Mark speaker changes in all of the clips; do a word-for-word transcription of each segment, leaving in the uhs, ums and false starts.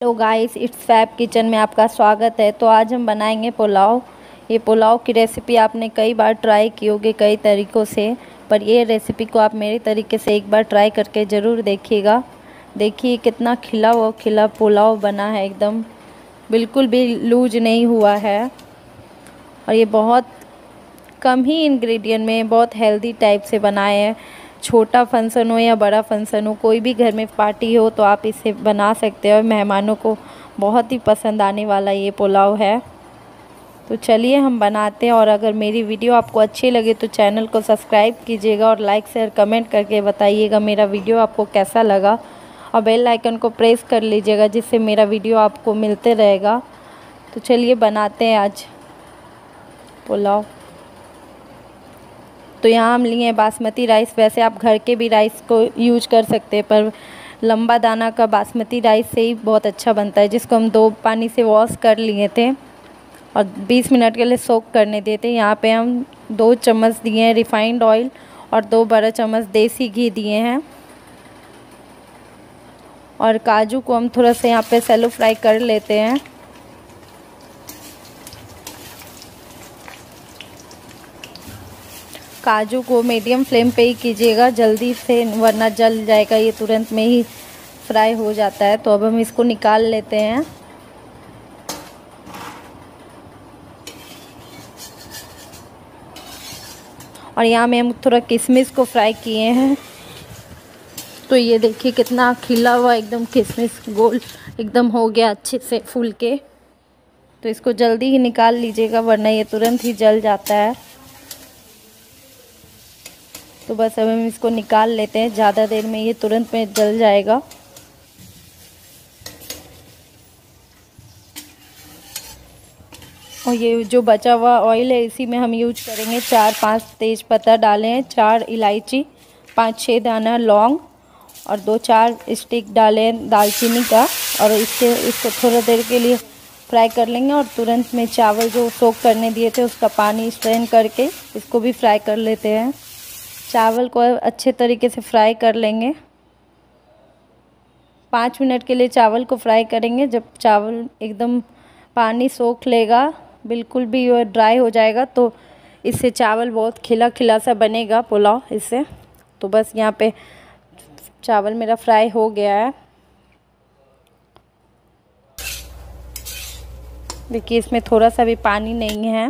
Speaker 1: Hello guys, it's fab kitchen में आपका स्वागत है। तो आज हम बनाएंगे पुलाव। ये पुलाव की रेसिपी आपने कई बार ट्राई की होगी कई तरीक़ों से, पर ये रेसिपी को आप मेरे तरीके से एक बार ट्राई करके ज़रूर देखिएगा। देखिए कितना खिला हुआ खिला पुलाव बना है, एकदम बिल्कुल भी लूज नहीं हुआ है। और ये बहुत कम ही इंग्रेडिएंट में बहुत हेल्दी टाइप से बनाए हैं। छोटा फंक्शन हो या बड़ा फंक्शन हो, कोई भी घर में पार्टी हो तो आप इसे बना सकते हो। मेहमानों को बहुत ही पसंद आने वाला ये पुलाव है। तो चलिए हम बनाते हैं। और अगर मेरी वीडियो आपको अच्छी लगे तो चैनल को सब्सक्राइब कीजिएगा और लाइक शेयर कमेंट करके बताइएगा मेरा वीडियो आपको कैसा लगा। और बेल आइकन को प्रेस कर लीजिएगा जिससे मेरा वीडियो आपको मिलते रहेगा। तो चलिए बनाते हैं आज पुलाव। तो यहाँ हम लिए हैं बासमती राइस। वैसे आप घर के भी राइस को यूज कर सकते हैं, पर लंबा दाना का बासमती राइस से ही बहुत अच्छा बनता है, जिसको हम दो पानी से वॉश कर लिए थे और बीस मिनट के लिए सोक करने दिए थे। यहाँ पे हम दो चम्मच दिए हैं रिफाइंड ऑयल और दो बड़ा चम्मच देसी घी दिए हैं। और काजू को हम थोड़ा सा यहाँ पे सैलो फ्राई कर लेते हैं। काजू को मीडियम फ्लेम पे ही कीजिएगा जल्दी से, वरना जल जाएगा। ये तुरंत में ही फ्राई हो जाता है। तो अब हम इसको निकाल लेते हैं। और यहाँ में हम थोड़ा किशमिश को फ्राई किए हैं। तो ये देखिए कितना खिला हुआ एकदम किशमिश गोल एकदम हो गया अच्छे से फूल के। तो इसको जल्दी ही निकाल लीजिएगा, वरना ये तुरंत ही जल जाता है। तो बस अब हम इसको निकाल लेते हैं, ज़्यादा देर में ये तुरंत में जल जाएगा। और ये जो बचा हुआ ऑयल है इसी में हम यूज करेंगे। चार पांच तेज पत्ता डाले हैं, चार इलायची, पाँच छः दाना लौंग और दो चार स्टिक डाले हैं दालचीनी का। और इससे इसको थोड़ा देर के लिए फ्राई कर लेंगे। और तुरंत में चावल जो सोक करने दिए थे उसका पानी स्ट्रेन करके इसको भी फ्राई कर लेते हैं। चावल को अच्छे तरीके से फ्राई कर लेंगे। पाँच मिनट के लिए चावल को फ्राई करेंगे। जब चावल एकदम पानी सोख लेगा, बिल्कुल भी वो ड्राई हो जाएगा, तो इससे चावल बहुत खिला खिला सा बनेगा पुलाव इससे। तो बस यहाँ पे चावल मेरा फ्राई हो गया है। देखिए इसमें थोड़ा सा भी पानी नहीं है।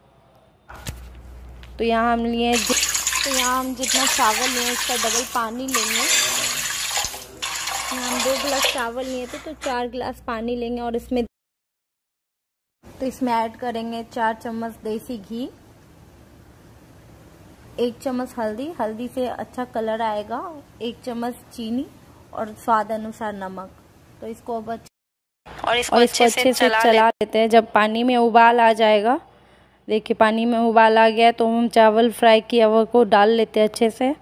Speaker 1: तो यहाँ हम लिए तो यहाँ हम जितना चावल लिए उसका डबल पानी लेंगे। यहाँ हम दो गिलास चावल लिए थे तो चार गिलास पानी लेंगे। और इसमें तो इसमें ऐड करेंगे चार चम्मच देसी घी, एक चम्मच हल्दी, हल्दी से अच्छा कलर आएगा, एक चम्मच चीनी और स्वाद अनुसार नमक। तो इसको अब और इसको, और इसको अच्छे, अच्छे से चला लेते हैं। जब पानी में उबाल आ जाएगा, देखिए पानी में उबाल आ गया, तो हम चावल फ्राई किया हुआ को डाल लेते हैं अच्छे से।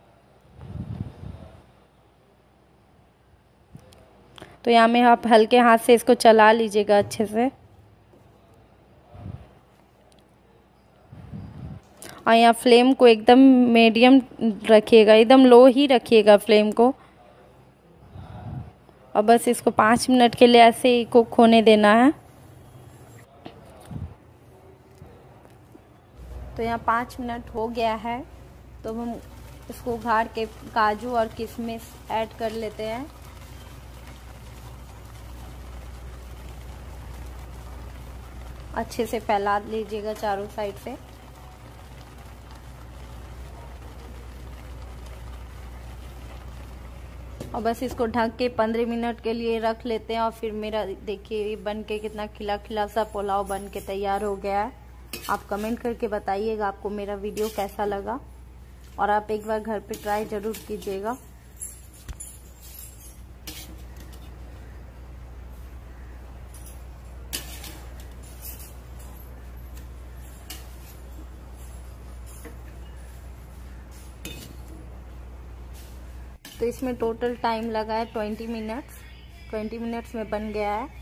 Speaker 1: तो यहाँ में आप हल्के हाथ से इसको चला लीजिएगा अच्छे से। और यहाँ फ्लेम को एकदम मीडियम रखिएगा, एकदम लो ही रखिएगा फ्लेम को। और बस इसको पाँच मिनट के लिए ऐसे ही कुक होने देना है। तो यहाँ पाँच मिनट हो गया है। तो हम इसको उघाड़ के काजू और किशमिश ऐड कर लेते हैं। अच्छे से फैला लीजिएगा चारों साइड से। और बस इसको ढक के पंद्रह मिनट के लिए रख लेते हैं। और फिर मेरा देखिए बन के कितना खिला खिला सा पुलाव बन के तैयार हो गया है। आप कमेंट करके बताइएगा आपको मेरा वीडियो कैसा लगा। और आप एक बार घर पे ट्राई ज़रूर कीजिएगा। तो इसमें टोटल टाइम लगा है ट्वेंटी मिनट्स। ट्वेंटी मिनट्स में बन गया है।